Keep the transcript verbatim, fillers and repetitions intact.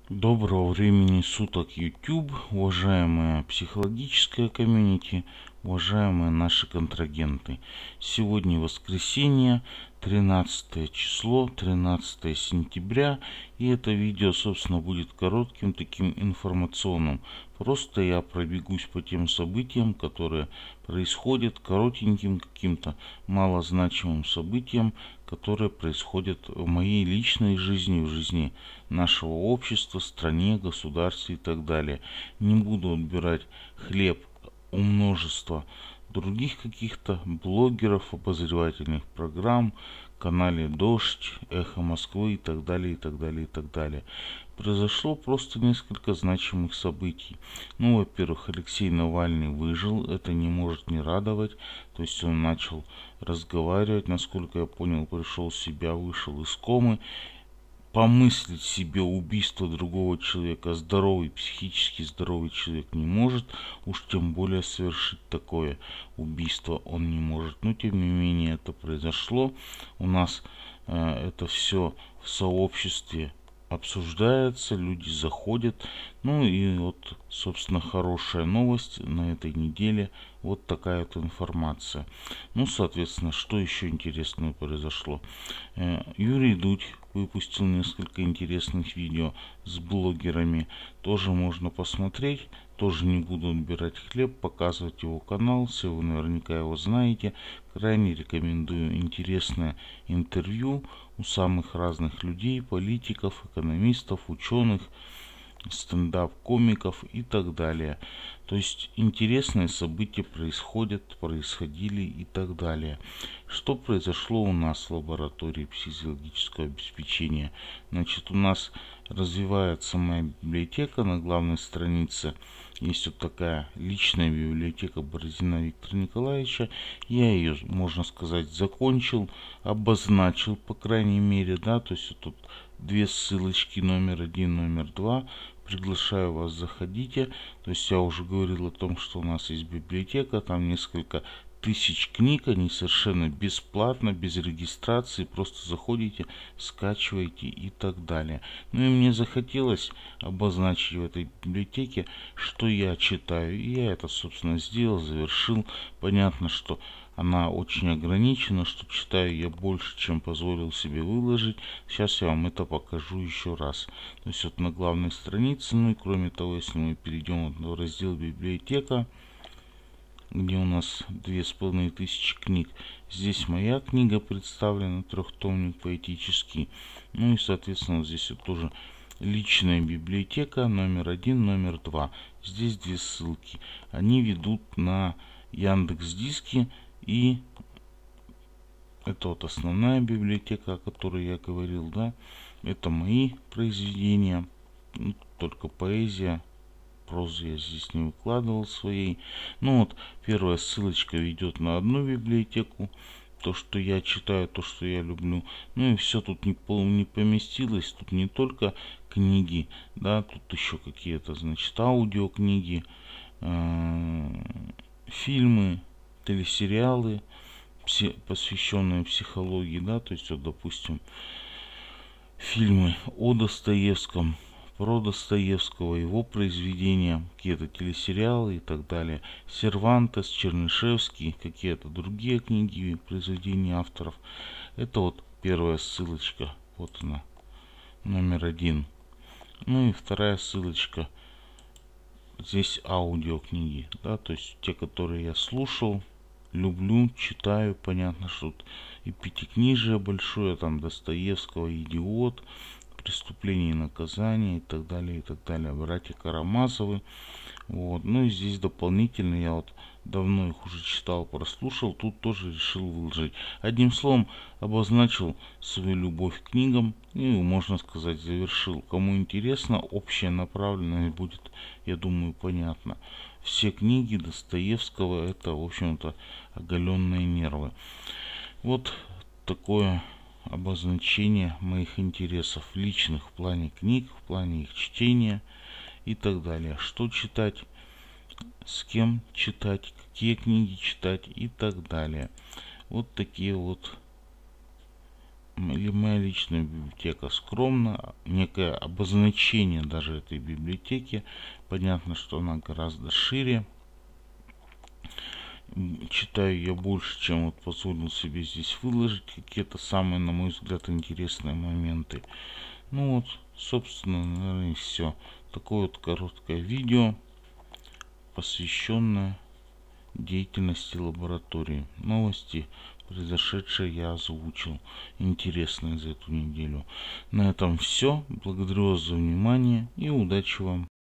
Доброго времени суток, YouTube, уважаемая психологическая комьюнити, уважаемые наши контрагенты. Сегодня воскресенье, тринадцатое число, тринадцатое сентября, и это видео, собственно, будет коротким, таким информационным. Просто я пробегусь по тем событиям, которые происходят, коротеньким каким-то малозначимым событиям, которые происходят в моей личной жизни, в жизни нашего общества, стране, государстве и так далее. Не буду отбирать хлеб у множества других каких-то блогеров, обозревательных программ, канале Дождь, Эхо Москвы и так далее, и так далее, и так далее. Произошло просто несколько значимых событий. Ну, во-первых, Алексей Навальный выжил, это не может не радовать. То есть он начал разговаривать, насколько я понял, пришел в себя, вышел из комы. Помыслить себе убийство другого человека здоровый, психически здоровый человек не может, уж тем более совершить такое убийство он не может. Но тем не менее это произошло. У нас э, это все в сообществе обсуждается, люди заходят. Ну и вот, собственно, хорошая новость на этой неделе. Вот такая вот информация. Ну, соответственно, что еще интересного произошло? Юрий Дудь выпустил несколько интересных видео с блогерами. Тоже можно посмотреть. Тоже не буду отбирать хлеб, показывать его канал. Все вы наверняка его знаете. Крайне рекомендую интересное интервью у самых разных людей, политиков, экономистов, ученых, стендап-комиков и так далее. То есть интересные события происходят, происходили и так далее. Что произошло у нас в лаборатории психологического обеспечения? Значит, у нас развивается моя библиотека на главной странице. Есть вот такая личная библиотека Бородина Виктора Николаевича. Я ее, можно сказать, закончил, обозначил, по крайней мере, да, то есть вот тут две ссылочки, номер один, номер два. Приглашаю вас, заходите. То есть я уже говорил о том, что у нас есть библиотека, там несколько тысяч книг, они совершенно бесплатно, без регистрации, просто заходите, скачиваете и так далее. Ну и мне захотелось обозначить в этой библиотеке, что я читаю, и я это, собственно, сделал, завершил. Понятно, что она очень ограничена, что читаю я больше, чем позволил себе выложить. Сейчас я вам это покажу еще раз. То есть вот на главной странице, ну и кроме того, если мы перейдем в раздел библиотека, где у нас две с половиной тысячи книг. Здесь моя книга представлена, трехтомник поэтический. Ну и, соответственно, вот здесь вот тоже личная библиотека, номер один, номер два. Здесь две ссылки. Они ведут на Яндекс.Диски, и это вот основная библиотека, о которой я говорил, да. Это мои произведения, ну, только поэзия. Прозу я здесь не выкладывал своей. Ну вот, первая ссылочка ведет на одну библиотеку. То, что я читаю, то, что я люблю. Ну и все тут не, пол, не поместилось. Тут не только книги, да, тут еще какие-то, значит, аудиокниги, э, фильмы, телесериалы, посвященные психологии, да, то есть вот, допустим, фильмы о Достоевском, про Достоевского, его произведения, какие-то телесериалы и так далее. Сервантес, Чернышевский, какие-то другие книги, произведения авторов. Это вот первая ссылочка, вот она, номер один. Ну и вторая ссылочка, здесь аудиокниги, да, то есть те, которые я слушал, люблю, читаю. Понятно, что тут и пятикнижие большое, там Достоевского, «Идиот», «Преступление и наказание» и так далее, и так далее. Братья Карамазовы. Вот. Ну и здесь дополнительно, я вот давно их уже читал, прослушал, тут тоже решил выложить. Одним словом, обозначил свою любовь к книгам и, можно сказать, завершил. Кому интересно, общая направленность будет, я думаю, понятно. Все книги Достоевского — это, в общем-то, оголенные нервы. Вот такое обозначение моих интересов личных в плане книг, в плане их чтения и так далее. Что читать, с кем читать, какие книги читать и так далее. Вот такие вот или моя личная библиотека скромна, некое обозначение даже этой библиотеки. Понятно, что она гораздо шире. Читаю я больше, чем вот позволил себе здесь выложить какие-то самые, на мой взгляд, интересные моменты. Ну вот, собственно, наверное, все. Такое вот короткое видео, посвященное деятельности лаборатории. Новости, произошедшие, я озвучил, интересные за эту неделю. На этом все. Благодарю вас за внимание и удачи вам.